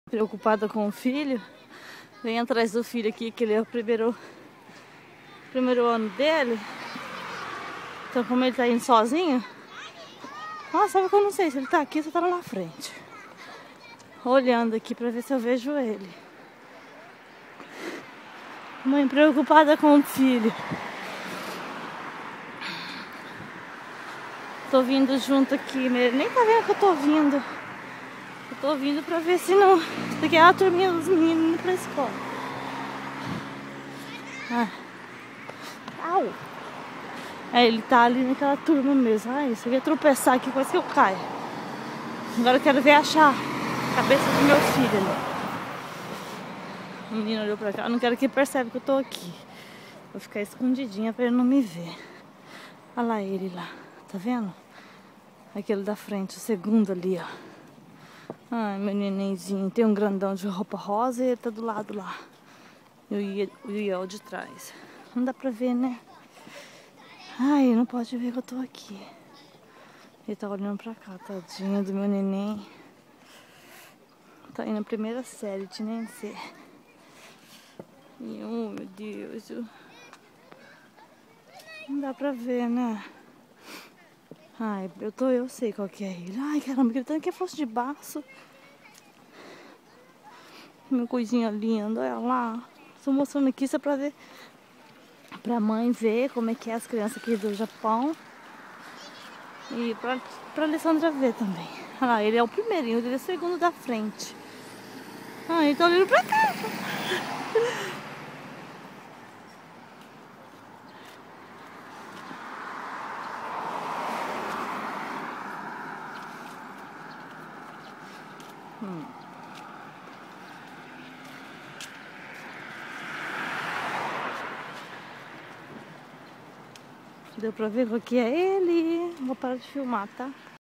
Preocupada com o filho. Vem atrás do filho aqui, que ele é o primeiro ano dele. Então, como ele tá indo sozinho, sabe que eu não sei se ele tá aqui ou se tá lá na frente. Olhando aqui pra ver se eu vejo ele. Mãe preocupada com o filho. Tô vindo junto aqui, ele nem tá vendo que eu tô vindo. Eu tô vindo pra ver se não... Porque é a turminha dos meninos indo pra escola. Au! Ele tá ali naquela turma mesmo. Se eu ia tropeçar aqui, quase que eu caio. Agora eu quero ver achar a cabeça do meu filho ali. O menino olhou pra cá. Eu não quero que ele perceba que eu tô aqui. Vou ficar escondidinha pra ele não me ver. Olha lá ele lá. Tá vendo? Aquele da frente, o segundo ali, ó. Ai, meu nenenzinho. Tem um grandão de roupa rosa e ele tá do lado lá. E o Iel de trás. Não dá pra ver, né? Ai, não pode ver que eu tô aqui. Ele tá olhando pra cá, tadinho do meu neném. Tá indo na primeira série de Nenê. E, oh, meu Deus. Não dá pra ver, né? Ai, eu sei qual que é ele. Ai, caramba, gritando que é fosse de baço. Minha coisinha linda, olha lá. Tô mostrando aqui só pra ver. Pra mãe ver como é que é as crianças aqui do Japão. E pra Alessandra ver também. Olha lá, ele é o primeirinho, ele é o segundo da frente. Ele tá olhando pra cá. Deu pra ver qual que é ele. Vou parar de filmar, tá?